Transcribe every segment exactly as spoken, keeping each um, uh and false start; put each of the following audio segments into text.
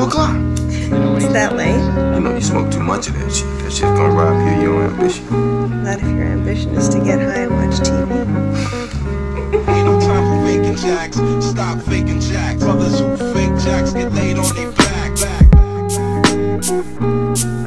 two o'clock. It's that late? You know you smoke too much of that shit. That shit's gonna rob you of your ambition. Not if your ambition is to get high and watch T V. Ain't no time for faking jacks. Stop faking jacks. Brothers who fake jacks get laid on their back. back, back, back.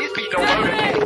this beat no murder.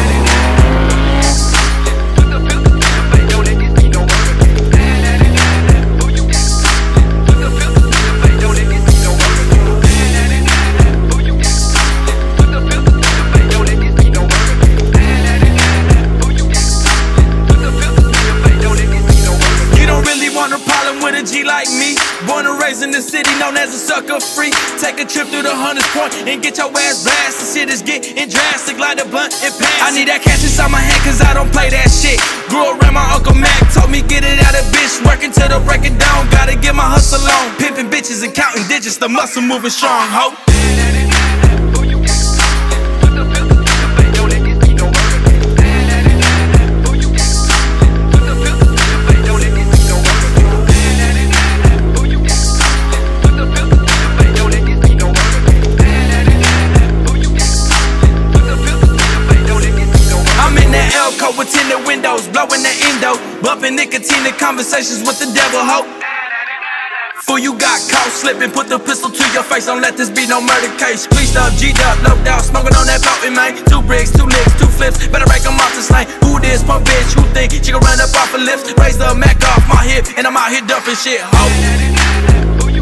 G like me, born and raised in the city known as a sucker free. Take a trip through the Hunters Point and get your ass blasted. Shit is getting drastic, light a blunt and pass. I need that cash inside my hand cause I don't play that shit. Grew around my Uncle Mac, told me get it out of bitch. Working till the break of dawn, gotta get my hustle on. Pimping bitches and counting digits, the muscle moving strong, ho. With tinted windows, blowing the endo, bumping nicotine in conversations with the devil, ho. Fool, you got caught slipping, put the pistol to your face, don't let this be no murder case. Please up, G'd up, low down, smoking on that potent, man. Two bricks, two licks, two flips, better break them off the slang. Who this punk bitch, who think she can run up off her lips? Raise the Mac off my hip, and I'm out here dumping shit, ho.